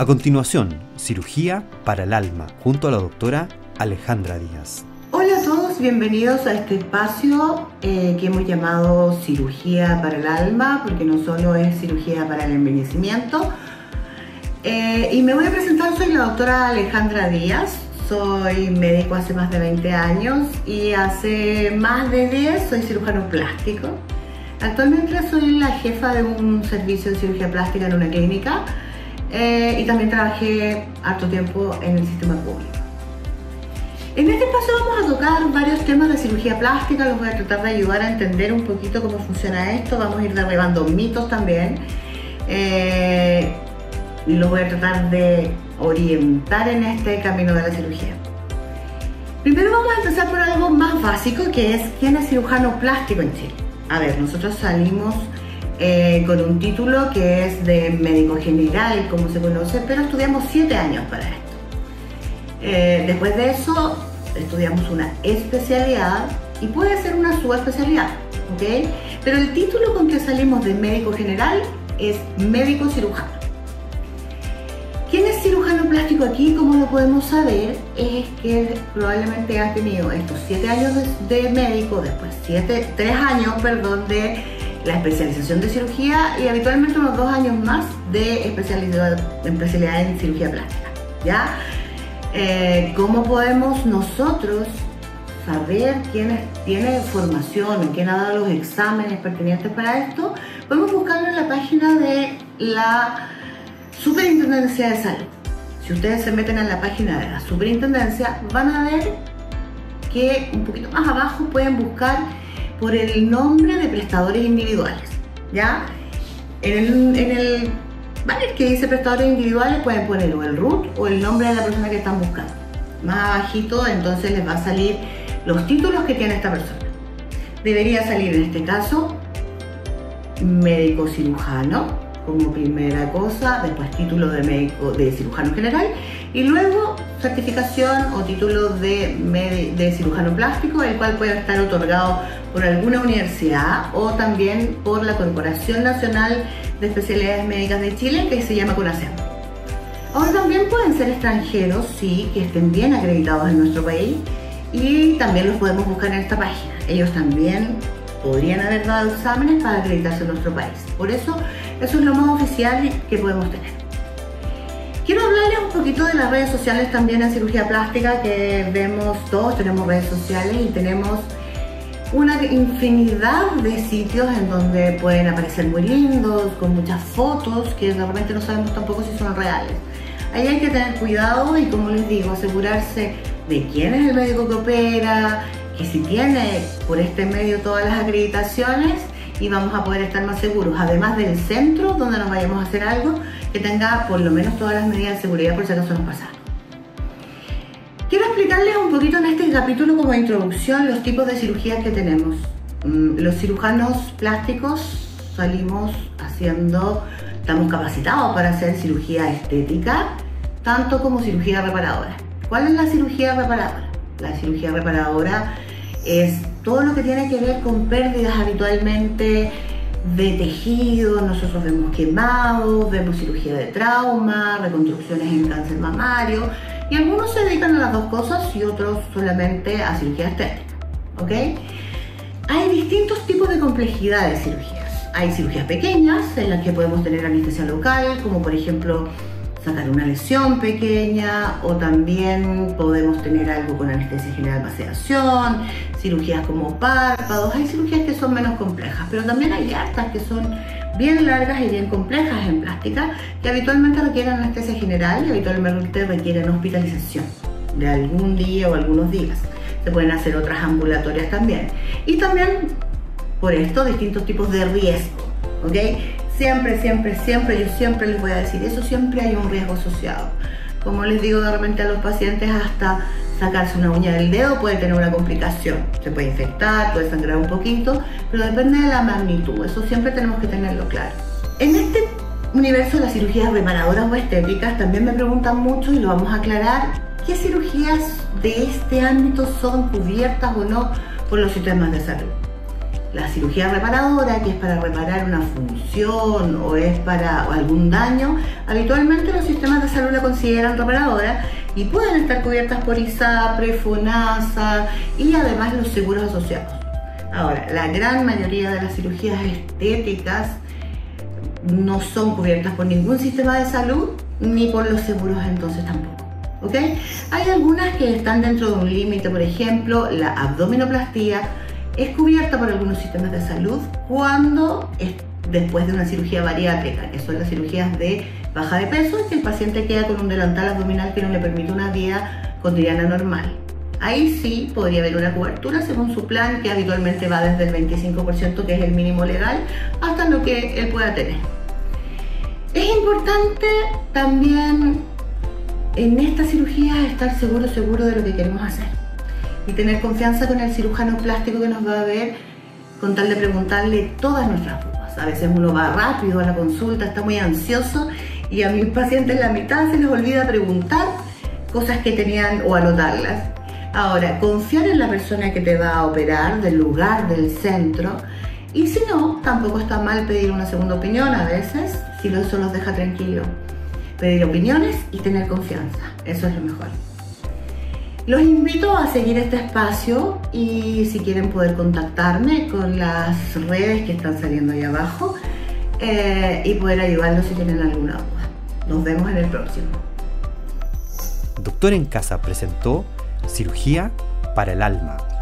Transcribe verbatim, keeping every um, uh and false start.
A continuación, cirugía para el alma, junto a la doctora Alejandra Díaz. Hola a todos, bienvenidos a este espacio eh, que hemos llamado cirugía para el alma, porque no solo es cirugía para el envejecimiento. Eh, y me voy a presentar, soy la doctora Alejandra Díaz, soy médico hace más de veinte años y hace más de diez soy cirujano plástico. Actualmente soy la jefa de un servicio de cirugía plástica en una clínica eh, y también trabajé harto tiempo en el sistema público. En este espacio vamos a tocar varios temas de cirugía plástica, los voy a tratar de ayudar a entender un poquito cómo funciona esto, vamos a ir derribando mitos también. Eh, y los voy a tratar de orientar en este camino de la cirugía. Primero vamos a empezar por algo más básico, que es ¿quién es cirujano plástico en Chile? A ver, nosotros salimos eh, con un título que es de médico general, como se conoce, pero estudiamos siete años para esto. Eh, después de eso estudiamos una especialidad y puede ser una subespecialidad, ¿ok? Pero el título con que salimos de médico general es médico cirujano. ¿Quién es cirujano plástico aquí? Como lo podemos saber, es que probablemente ha tenido estos siete años de, de médico, después siete, tres años, perdón, de la especialización de cirugía y habitualmente unos dos años más de especialidad, especialidad en cirugía plástica, ¿ya? Eh, ¿Cómo podemos nosotros saber quién es, tiene formación o quién ha dado los exámenes pertinentes para esto? Podemos buscarlo en la página de la Superintendencia de Salud. Si ustedes se meten en la página de la Superintendencia, van a ver que un poquito más abajo pueden buscar por el nombre de prestadores individuales, ¿ya? En el, en el banner que dice prestadores individuales pueden poner o el root o el nombre de la persona que están buscando. Más abajito entonces les va a salir los títulos que tiene esta persona. Debería salir en este caso médico cirujano como primera cosa, después título de médico de cirujano general y luego certificación o título de, de cirujano plástico, el cual puede estar otorgado por alguna universidad o también por la Corporación Nacional de Especialidades Médicas de Chile, que se llama CONASEM. Ahora también pueden ser extranjeros, sí, que estén bien acreditados en nuestro país y también los podemos buscar en esta página. Ellos también podrían haber dado exámenes para acreditarse en nuestro país. Por eso, eso es lo más oficial que podemos tener. Quiero hablarles un poquito de las redes sociales también en cirugía plástica, que vemos todos, tenemos redes sociales y tenemos una infinidad de sitios en donde pueden aparecer muy lindos, con muchas fotos que realmente no sabemos tampoco si son reales. Ahí hay que tener cuidado y, como les digo, asegurarse de quién es el médico que opera, que si tiene por este medio todas las acreditaciones y vamos a poder estar más seguros, además del centro donde nos vayamos a hacer algo, que tenga por lo menos todas las medidas de seguridad por si acaso nos pasa. Quiero explicarles un poquito en este capítulo como introducción los tipos de cirugías que tenemos. Los cirujanos plásticos salimos haciendo, estamos capacitados para hacer cirugía estética, tanto como cirugía reparadora. ¿Cuál es la cirugía reparadora? La cirugía reparadora es todo lo que tiene que ver con pérdidas habitualmente de tejido. Nosotros vemos quemados, vemos cirugía de trauma, reconstrucciones en cáncer mamario y algunos se dedican a las dos cosas y otros solamente a cirugía estética, ¿ok? Hay distintos tipos de complejidad de cirugías. Hay cirugías pequeñas en las que podemos tener anestesia local, como por ejemplo sacar una lesión pequeña, o también podemos tener algo con anestesia general de sedación, cirugías como párpados. Hay cirugías que son menos complejas, pero también hay hartas que son bien largas y bien complejas en plástica, que habitualmente requieren anestesia general y habitualmente requieren hospitalización de algún día o algunos días. Se pueden hacer otras ambulatorias también. Y también, por esto, distintos tipos de riesgo, ¿ok? Siempre, siempre, siempre, yo siempre les voy a decir eso, siempre hay un riesgo asociado. Como les digo de repente a los pacientes, hasta sacarse una uña del dedo puede tener una complicación. Se puede infectar, puede sangrar un poquito, pero depende de la magnitud, eso siempre tenemos que tenerlo claro. En este universo de las cirugías reparadoras o estéticas también me preguntan mucho y lo vamos a aclarar, ¿qué cirugías de este ámbito son cubiertas o no por los sistemas de salud? La cirugía reparadora, que es para reparar una función o es para algún daño, habitualmente los sistemas de salud la consideran reparadora y pueden estar cubiertas por ISAPRE, FONASA y además los seguros asociados. Ahora, la gran mayoría de las cirugías estéticas no son cubiertas por ningún sistema de salud ni por los seguros entonces tampoco. ¿Ok? Hay algunas que están dentro de un límite, por ejemplo, la abdominoplastía es cubierta por algunos sistemas de salud cuando es después de una cirugía bariátrica, que son las cirugías de baja de peso, y que el paciente queda con un delantal abdominal que no le permite una vida cotidiana normal. Ahí sí podría haber una cobertura según su plan, que habitualmente va desde el veinticinco por ciento, que es el mínimo legal, hasta lo que él pueda tener. Es importante también en esta cirugía estar seguro, seguro de lo que queremos hacer y tener confianza con el cirujano plástico que nos va a ver, con tal de preguntarle todas nuestras dudas. A veces uno va rápido a la consulta, está muy ansioso y a mis pacientes la mitad se les olvida preguntar cosas que tenían o anotarlas. Ahora, confiar en la persona que te va a operar, del lugar, del centro, y si no, tampoco está mal pedir una segunda opinión a veces, si eso los deja tranquilos. Pedir opiniones y tener confianza, eso es lo mejor. Los invito a seguir este espacio y si quieren poder contactarme con las redes que están saliendo ahí abajo eh, y poder ayudarlos si tienen alguna duda. Nos vemos en el próximo. Doctor en Casa presentó Cirugía para el Alma.